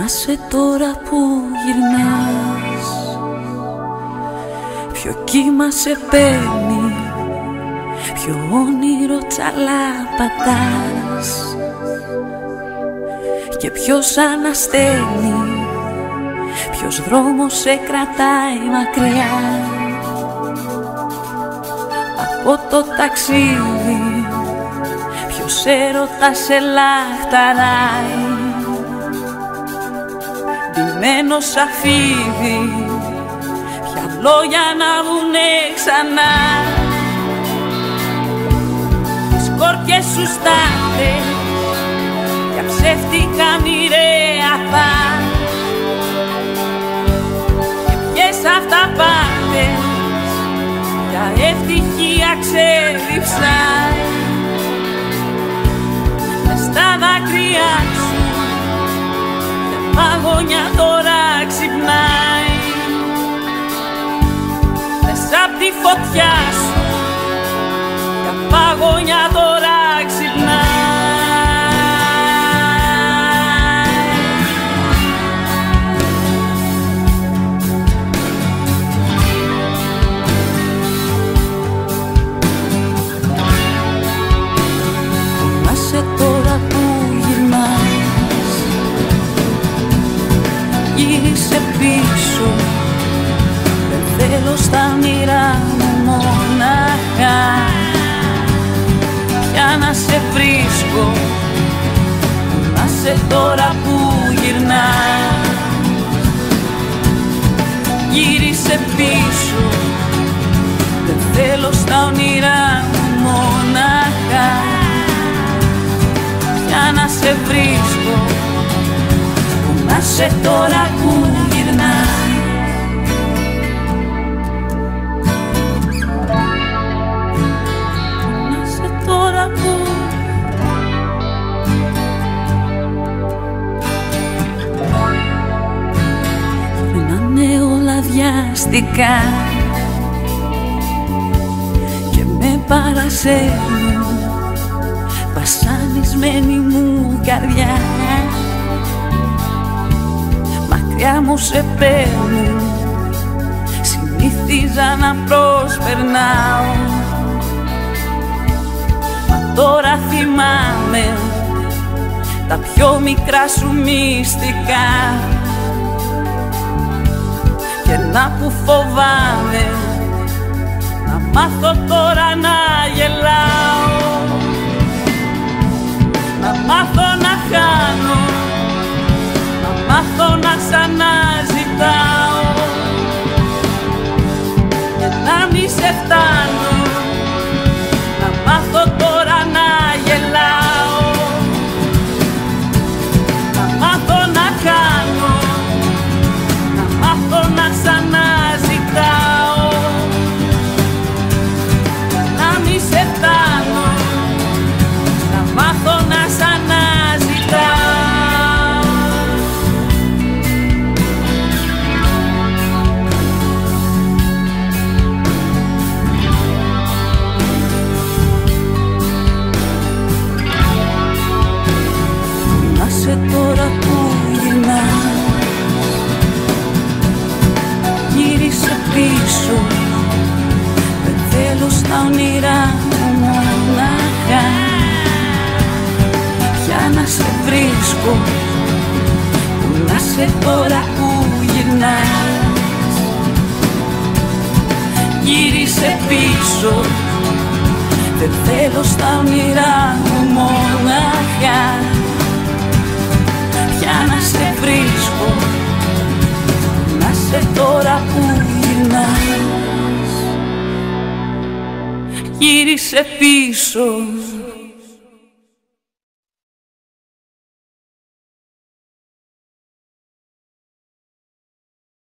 Να σε τώρα που γυρνάς, ποιο κύμα σε παίρνει, ποιο όνειρο τσαλάπατας και ποιος αναστέλνει, ποιος δρόμος σε κρατάει μακριά από το ταξίδι, ποιος έρωτας σε λαχταράει, ντυμένο σαν φίδι, ποια λόγια να βγουνε ξανά. Τις σκόρπιες σου στάθες για ψεύτικα μοιραία πας και ποιες αυταπάτες για ευτυχία ξέριψαν. Μες στα δάκρυά σου παγωνιά τώρα ξυπνάει, μέσα απ' τη φωτιά σου για παγωνιά τώρα ξυπνάει. Φωνάσαι τώρα που γυρνάς, γύρισε πίσω, δεν θέλω στα όνειρά μου μονάχα πια να σε βρίσκω. Να σε τώρα που γυρνάς, γύρισε πίσω, δεν θέλω στα όνειρά μου μονάχα πια να σε βρίσκω. Να σε τώρα που γυρνάς, να σε τώρα που να είναι όλα βιαστικά και με παρασέρνουν βασανισμένη μου καρδιά. Μακριά μου σε παίρνουν, συνήθιζα να προσπερνάω, μα τώρα θυμάμαι τα πιο μικρά σου μυστικά και να που φοβάμαι να μάθω τώρα να γελάω, να μάθω να χάνω, να μάθω να ξαναζητάω και να μη σε φτάνω, να μάθω τώρα να γελάω, να μάθω να χάνω, να μάθω να ξαναζητάω, να μη σε φτάνω, να μάθω να ξαναζητάω. Τώρα που γυρνάς, γύρισε πίσω, δεν θέλω στα όνειρά μου μονάχα πια να σε βρίσκω. Να σε τώρα που γυρνάς, γύρισε πίσω, δεν θέλω στα όνειρά μου μονάχα για να σε βρίσκω. Να σε τώρα που γυρνάς, γύρισε πίσω.